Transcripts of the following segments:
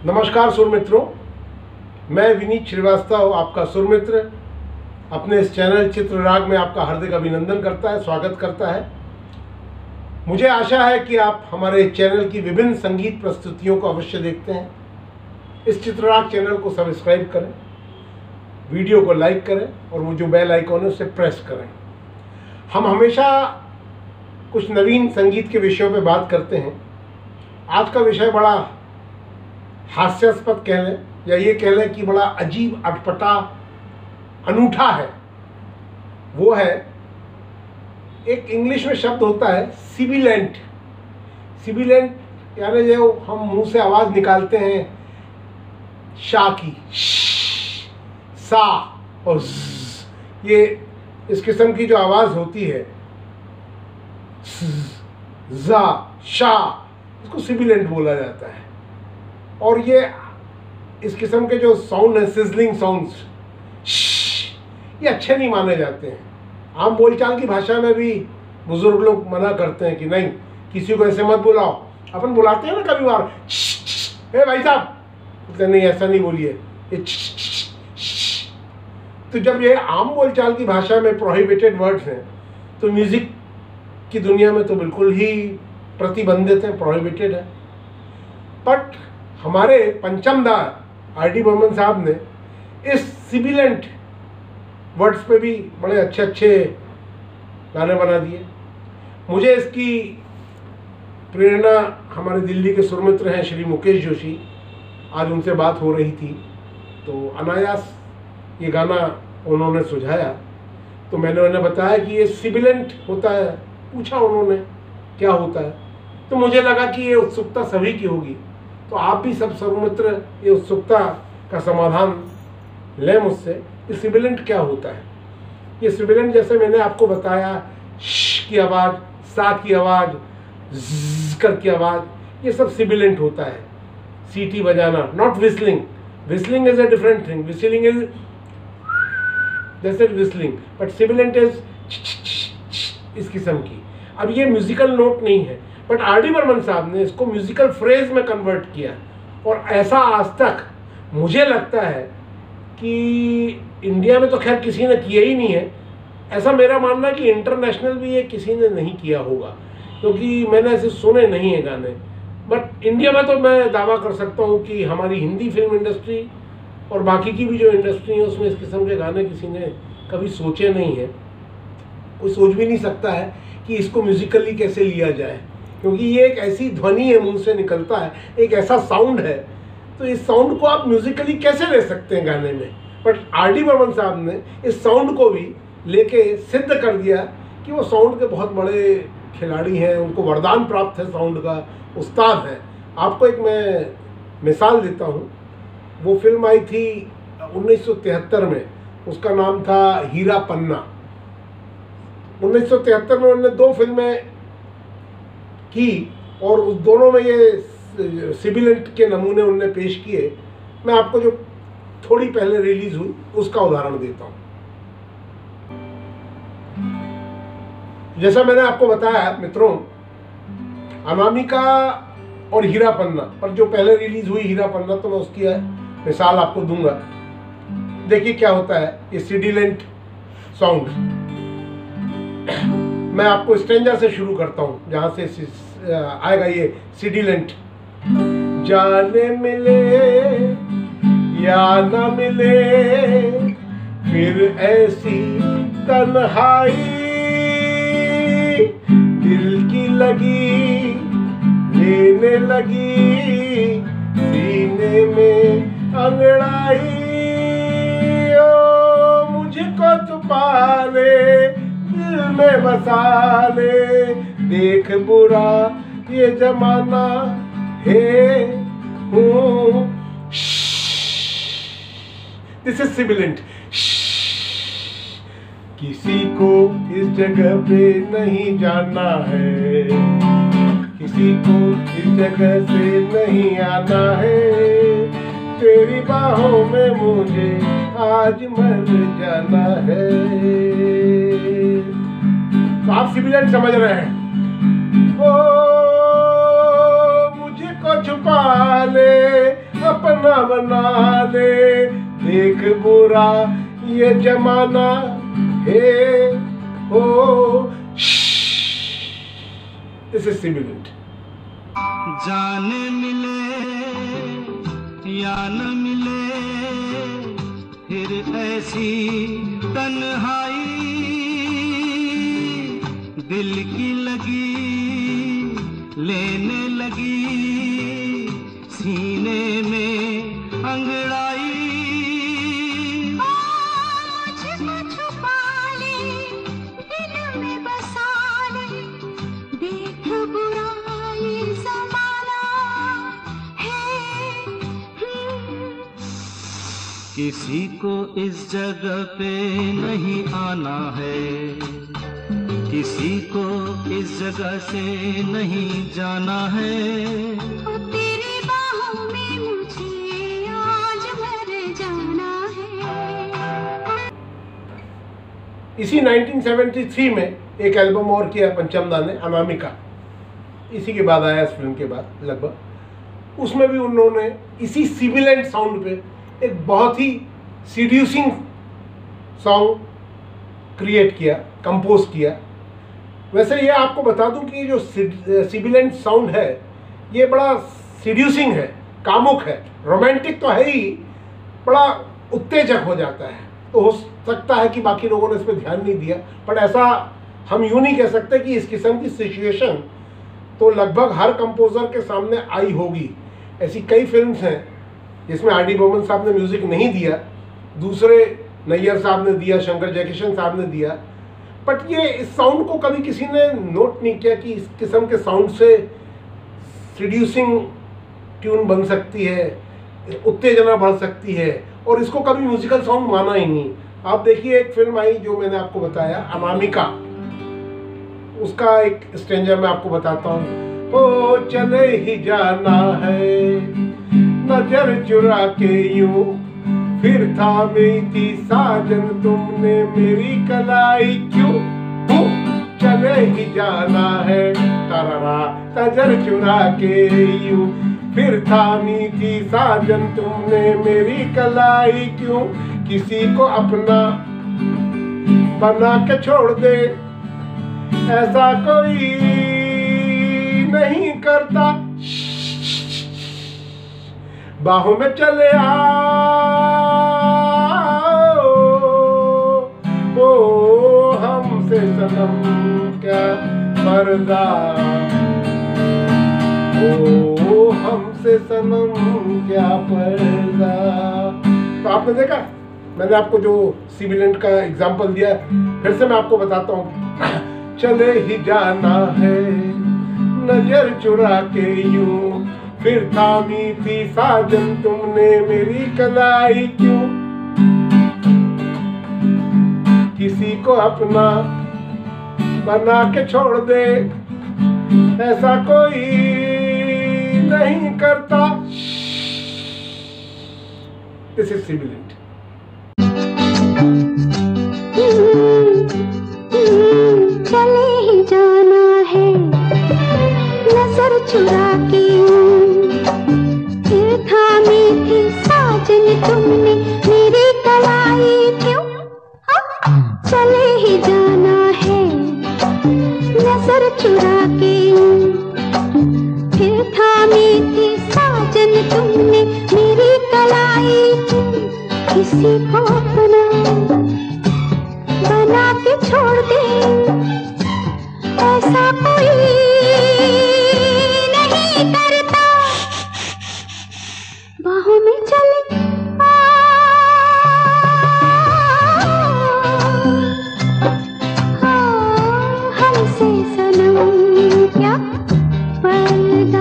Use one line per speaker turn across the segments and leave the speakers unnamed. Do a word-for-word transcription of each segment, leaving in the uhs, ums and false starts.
नमस्कार सुर मित्रों, मैं विनीत श्रीवास्तव आपका सुर मित्र अपने इस चैनल चित्रराग में आपका हार्दिक अभिनंदन करता है, स्वागत करता है। मुझे आशा है कि आप हमारे चैनल की विभिन्न संगीत प्रस्तुतियों को अवश्य देखते हैं। इस चित्रराग चैनल को सब्सक्राइब करें, वीडियो को लाइक करें और वो जो बेल आइकॉन है उसे प्रेस करें। हम हमेशा कुछ नवीन संगीत के विषयों पर बात करते हैं। आज का विषय बड़ा हास्यास्पद कह लें या ये कह लें कि बड़ा अजीब, अटपटा, अनूठा है। वो है, एक इंग्लिश में शब्द होता है सिबिलेंट। सिबिलेंट यानी जो हम मुंह से आवाज़ निकालते हैं शा की, सा और ज़, ये इस किस्म की जो आवाज़ होती है ज़ा, शा, इसको सिबिलेंट बोला जाता है। और ये इस किस्म के जो साउंड है, सिजलिंग साउंड्स, ये अच्छे नहीं माने जाते हैं। आम बोलचाल की भाषा में भी बुजुर्ग लोग मना करते हैं कि नहीं, किसी को ऐसे मत बुलाओ। अपन बुलाते हैं ना कभी बार, ए भाई साहब, तो नहीं ऐसा नहीं बोलिए, ये तो जब ये आम बोलचाल की भाषा में प्रोहिबिटेड वर्ड्स हैं तो म्यूजिक की दुनिया में तो बिल्कुल ही प्रतिबंधित है, प्रोहिबिटेड है। बट हमारे पंचमदार आर डी बर्मन साहब ने इस सिबिलेंट वर्ड्स पे भी बड़े अच्छे अच्छे गाने बना दिए। मुझे इसकी प्रेरणा हमारे दिल्ली के सुरमित्र हैं श्री मुकेश जोशी, आज उनसे बात हो रही थी तो अनायास ये गाना उन्होंने सुझाया। तो मैंने उन्हें बताया कि ये सिबिलेंट होता है। पूछा उन्होंने क्या होता है, तो मुझे लगा कि ये उत्सुकता सभी की होगी, तो आप भी सब सुरमित्र ये उत्सुकता का समाधान लें मुझसे। ये सिबिलेंट क्या होता है? ये सिबिलेंट जैसे मैंने आपको बताया, श की आवाज़, सा की आवाज़, ज़ कर की आवाज़, ये सब सिबिलेंट होता है। सीटी बजाना, not whistling. Whistling is a different thing. Whistling is जैसे विस्लिंग, बट सिबिलेंट इज इस किस्म की। अब ये म्यूजिकल नोट नहीं है, बट आर डी बर्मन साहब ने इसको म्यूजिकल फ्रेज में कन्वर्ट किया। और ऐसा आज तक मुझे लगता है कि इंडिया में तो खैर किसी ने किया ही नहीं है। ऐसा मेरा मानना है कि इंटरनेशनल भी ये किसी ने नहीं किया होगा, क्योंकि मैंने ऐसे सुने नहीं है गाने। बट इंडिया में तो मैं दावा कर सकता हूँ कि हमारी हिंदी फिल्म इंडस्ट्री और बाकी की भी जो इंडस्ट्री है उसमें इस किस्म के गाने किसी ने कभी सोचे नहीं है। कोई सोच भी नहीं सकता है कि इसको म्यूजिकली कैसे लिया जाए, क्योंकि ये एक ऐसी ध्वनि है, मुंह से निकलता है, एक ऐसा साउंड है, तो इस साउंड को आप म्यूजिकली कैसे ले सकते हैं गाने में। बट आर डी बर्मन साहब ने इस साउंड को भी लेके सिद्ध कर दिया कि वो साउंड के बहुत बड़े खिलाड़ी हैं, उनको वरदान प्राप्त है, साउंड का उस्ताद है। आपको एक मैं मिसाल देता हूँ। वो फिल्म आई थी उन्नीस सौ तिहत्तर में, उसका नाम था हीरा पन्ना। उन्नीस सौ तिहत्तर में उन्होंने दो फिल्में की और उस दोनों में ये सिबिलेंट के नमूने उन्होंने पेश किए। मैं आपको जो थोड़ी पहले रिलीज हुई उसका उदाहरण देता हूँ। जैसा मैंने आपको बताया मित्रों, अनामिका और हीरा पन्ना, पर जो पहले रिलीज हुई हीरा पन्ना, तो मैं उसकी मिसाल आपको दूंगा। देखिए क्या होता है ये सिबिलेंट साउंड। मैं आपको स्ट्रेंजर से शुरू करता हूँ, जहाँ से आएगा ये सिबिलेंट। जाने मिले या न मिले फिर ऐसी तन्हाई, दिल की लगी लेने लगी सीने में अंगड़ाई। ओ मुझको छुपा ले, दिल में बसा ले, देख बुरा ये जमाना है हूँ। This is sibilant. किसी को इस जगह पे नहीं जाना है, किसी को इस जगह से नहीं आना है, तेरी बाहों में मुझे आज मर जाना है। तो आप सिबिलेंट समझ रहे हैं। ओ मुझको छुपा ले अपना बना ले, देख बुरा ये जमाना है हो। This is sibilant.
जाने मिले या न मिले फिर ऐसी तन्हाई, दिल की लगी लेने लगी सीने में अंगड़ाई।
मुझको छुपा ले, दिल में बसा ले, देख बुरा ये ज़माना है।
किसी को इस जगह पे नहीं आना है, किसी को इस जगह से नहीं जाना है।
तेरी बाहों में मुझे आज मर जाना है।
इसी नाइनटीन सेवेंटी थ्री में एक एल्बम और किया पंचम दा ने, अनामिका। इसी के बाद आया, इस फिल्म के बाद लगभग। उसमें भी उन्होंने इसी सिबिलेंट साउंड पे एक बहुत ही सीड्यूसिंग सॉन्ग क्रिएट किया, कंपोज किया। वैसे ये आपको बता दूं कि जो सिबिलेंट साउंड है ये बड़ा सीड्यूसिंग है, कामुक है, रोमांटिक तो है ही, बड़ा उत्तेजक हो जाता है। तो हो सकता है कि बाकी लोगों ने इस पर ध्यान नहीं दिया, पर ऐसा हम यूँ नहीं कह सकते कि इस किस्म की सिचुएशन तो लगभग हर कंपोज़र के सामने आई होगी। ऐसी कई फिल्म्स हैं जिसमें आर डी बर्मन साहब ने म्यूज़िक नहीं दिया, दूसरे नैयर साहब ने दिया, शंकर जयकिशन साहब ने दिया, बट ये इस साउंड को कभी किसी ने नोट नहीं किया कि इस किस्म के साउंड से सीड्यूसिंग ट्यून बन सकती है, उत्तेजना बढ़ सकती है, और इसको कभी म्यूजिकल साउंड माना ही नहीं। आप देखिए, एक फिल्म आई जो मैंने आपको बताया, अनामिका, उसका एक स्टेंजा मैं आपको बताता हूँ। ओ चले ही जाना है नजर चुरा के यूं, फिर थामी थी साजन तुमने मेरी कलाई क्यों। ओ चले ही जाना है तारा नजर चुरा के यूं, फिर थामी थी साजन तुमने मेरी कलाई क्यों। किसी को अपना बना के छोड़ दे, ऐसा कोई नहीं करता। बाहों में चले आओ, ओ हमसे सनम क्या पर्दा, ओ हमसे सनम क्या पर्दा। तो आपने देखा, मैंने आपको जो सिबिलेंट का एग्जाम्पल दिया, फिर से मैं आपको बताता हूँ। चले ही जाना है नजर चुरा के यूं, फिर थामी थी साजन तुमने मेरी कलाई क्यों। किसी को अपना बना के छोड़ दे, ऐसा कोई नहीं करता। This is sibilant.
चले ही जाना है नजर चुरा के, फिर थामी थी साजन तुमने मेरी कलाई क्यों। चले ही जाना है नजर चुरा के, फिर थामी थी साजन तुमने मेरी कलाई क्यों। किसी को अपना बना के छोड़ दे, ऐसा कोई नहीं करता। बाहों में चले हमसे सनम क्या पर्दा,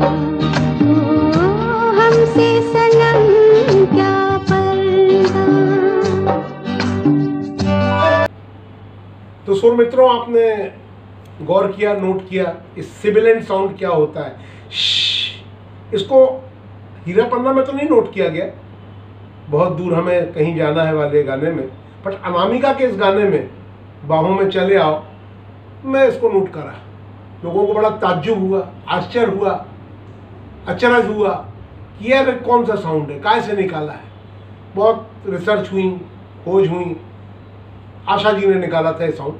ओ हमसे सनम क्या पर्दा।
तो सुर मित्रों, आपने गौर किया, नोट किया इस सिबिलेंट साउंड क्या होता है। इसको हीरा पन्ना में तो नहीं नोट किया गया, बहुत दूर हमें कहीं जाना है वाले गाने में, बट अनामिका के इस गाने में बाहों में चले आओ मैं इसको नोट करा। लोगों को बड़ा ताज्जुब हुआ, आश्चर्य हुआ, अचरज हुआ कि यार कौन सा साउंड है, कहाँ से निकाला है। बहुत रिसर्च हुई, खोज हुई, आशा जी ने निकाला था ये साउंड।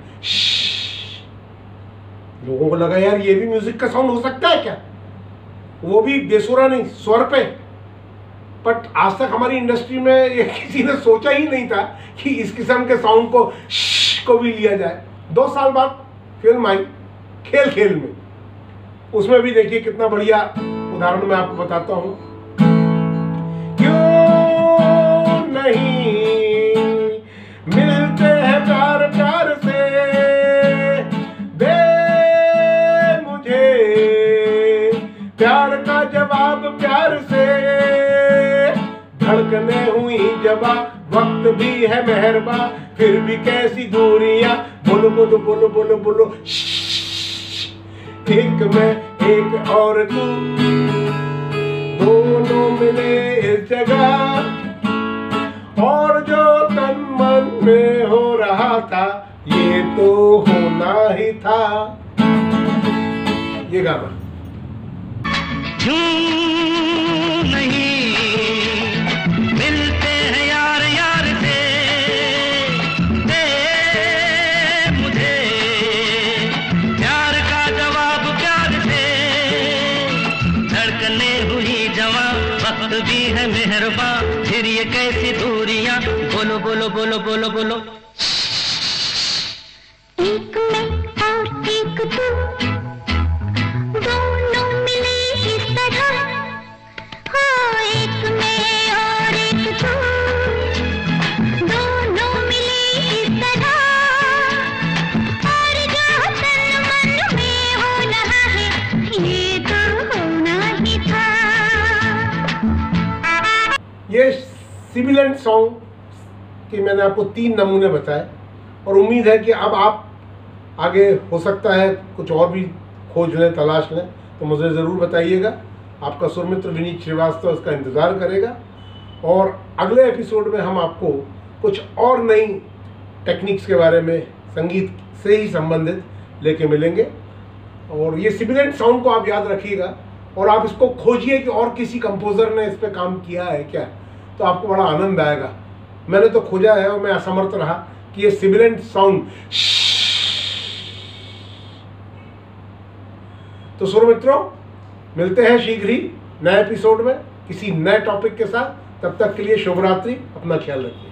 लोगों को लगा यार ये भी म्यूजिक का साउंड हो सकता है क्या, वो भी बेसुरा नहीं, स्वर पे। बट आज तक हमारी इंडस्ट्री में ये किसी ने सोचा ही नहीं था कि इस किस्म के साउंड को को भी लिया जाए। दो साल बाद फिल्म आई खेल खेल में, उसमें भी देखिए कितना बढ़िया उदाहरण मैं आपको बताता हूं। क्यों नहीं मिलते हैं प्यार प्यार से, दे मुझे प्यार का जवाब प्यार से, धड़कने हुई जबा वक्त भी है मेहरबा, फिर भी कैसी दूरियां, बोलो बोलो बोलो बोलो बोलो, एक मैं एक और तू, दोनों मिले इस जगह, और जो तन मन में हो रहा था ये तो होना ही था। ये गाना
भी है मेहरबा, फिर ये कैसी दूरियां, बोलो बोलो बोलो बोलो बोलो।
एक मैं और एक तू, दोनों मिले इस तरह, हो एक मैं और एक तू, दोनों मिले इस तरह, और जो तन मन में हो रहा है ये तो होना ही था।
ये सिबिलेंट सॉन्ग के मैंने आपको तीन नमूने बताए, और उम्मीद है कि अब आप आगे हो सकता है कुछ और भी खोज लें, तलाश लें, तो मुझे ज़रूर बताइएगा। आपका सुरमित्र विनीत श्रीवास्तव इसका इंतज़ार करेगा, और अगले एपिसोड में हम आपको कुछ और नई टेक्निक्स के बारे में संगीत से ही संबंधित लेके मिलेंगे। और ये सिबिलेंट साउंड को आप याद रखिएगा, और आप इसको खोजिए कि और किसी कंपोज़र ने इस पर काम किया है क्या, तो आपको बड़ा आनंद आएगा। मैंने तो खोजा है और मैं असमर्थ रहा कि ये सिबिलेंट साउंड। तो सुर मित्रों, मिलते हैं शीघ्र ही नए एपिसोड में किसी नए टॉपिक के साथ। तब तक के लिए शुभ रात्रि, अपना ख्याल रखिए।